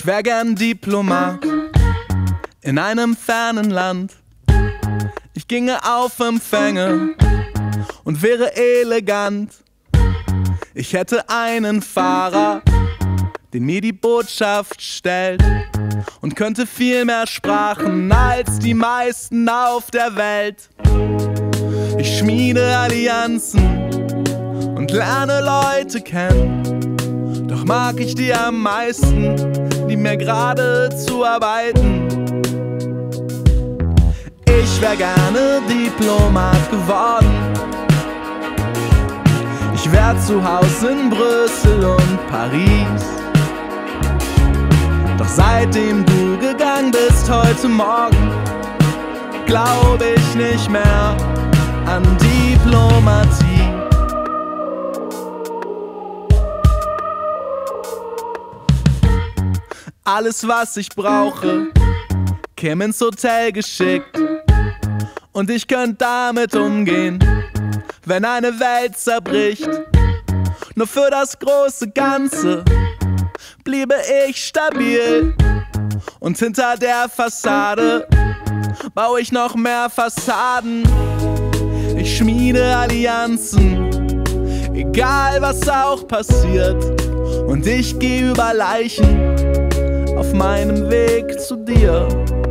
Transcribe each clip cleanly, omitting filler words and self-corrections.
wär gern Diplomat in einem fernen Land. Ich ginge auf Empfänge und wäre elegant. Ich hätte einen Fahrer, den mir die Botschaft stellt, und könnte viel mehr Sprachen als die meisten auf der Welt. Ich schmiede Allianzen und lerne Leute kennen, doch mag ich die am meisten, die mir gerade zuarbeiten. Ich wär gerne Diplomat geworden. Ich wär zu Hause in Brüssel und Paris. Doch seitdem du gegangen bist heute Morgen, glaub ich nicht mehr an Diplomatie. Alles, was ich brauche, käme ins Hotel geschickt, und ich könnte damit umgehen, wenn eine Welt zerbricht. Nur für das große Ganze bliebe ich stabil, und hinter der Fassade baue ich noch mehr Fassaden. Ich schmiede Allianzen, egal was auch passiert, und ich gehe über Leichen auf meinem Weg zu dir.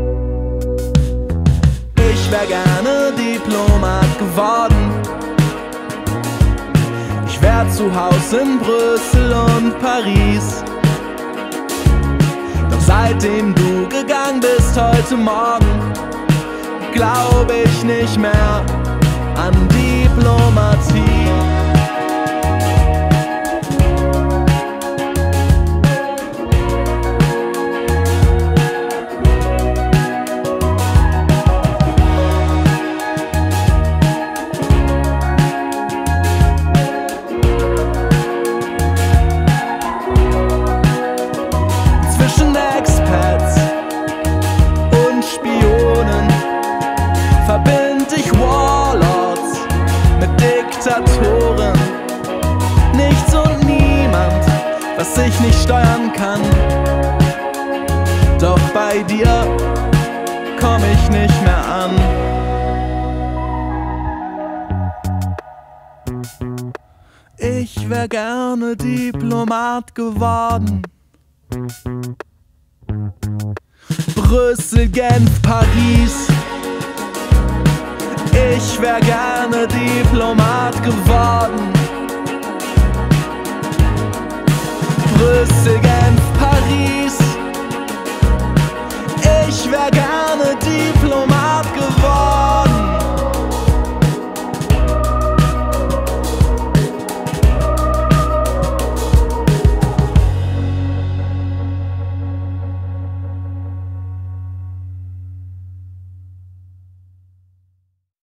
Ich wär gerne Diplomat geworden. Ich wär zu Hause in Brüssel und Paris. Doch seitdem du gegangen bist heute Morgen, glaub ich nicht mehr an Diplomatie. Zwischen Expats und Spionen verbind ich Warlords mit Diktatoren. Nichts und niemand, was ich nicht steuern kann. Doch bei dir komm ich nicht mehr an. Ich wär gerne Diplomat geworden. Brüssel, Genf, Paris. Ich wär gerne Diplomat geworden.